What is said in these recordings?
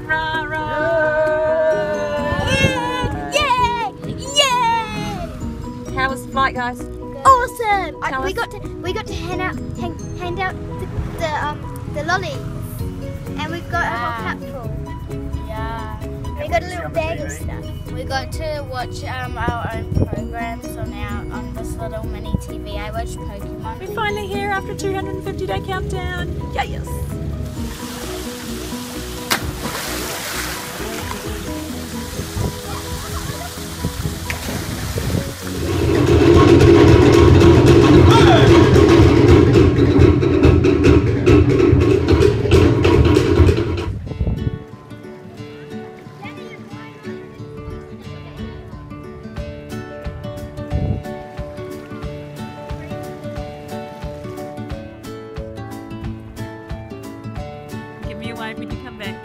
in Raro! Yay! Yay! How was the flight, guys? Awesome! We got to hand out the lollies, and we've got a whole cup full. Yeah. We got a little bag of stuff. We got to watch our own programs on this little mini TV. I watched Pokemon. We're finally here after a 250-day countdown. Yeah, yes. Give me a wave when you come back.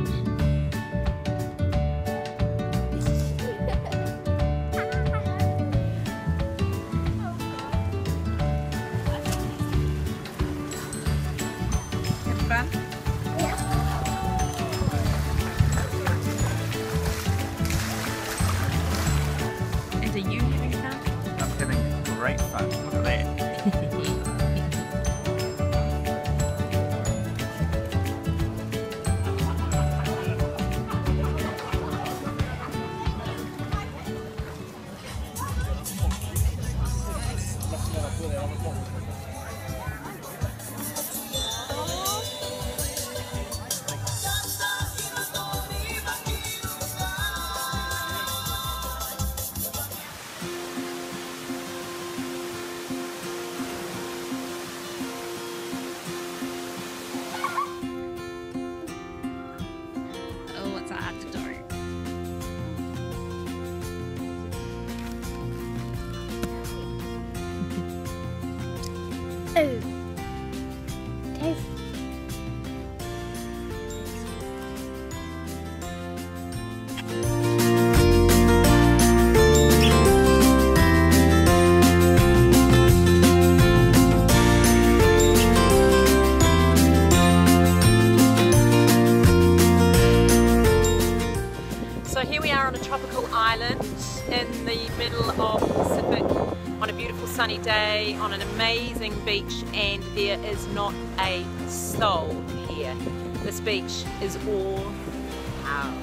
Have fun? And are you having fun? I'm having great fun. Look at that. Oh, what's that to do? Oh. Taste. So here we are on a tropical island in the middle of the Pacific on a beautiful sunny day on an amazing beach, and there is not a soul here. This beach is all ours.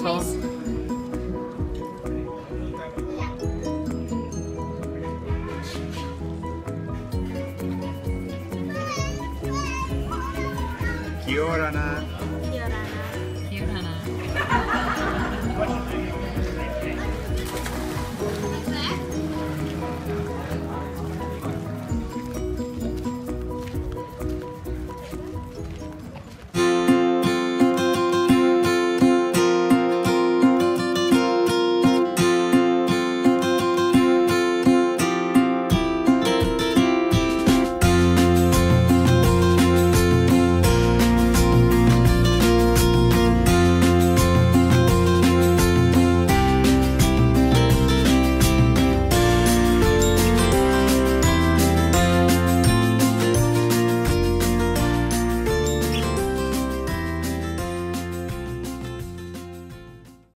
sauce. Kia ora, Nā.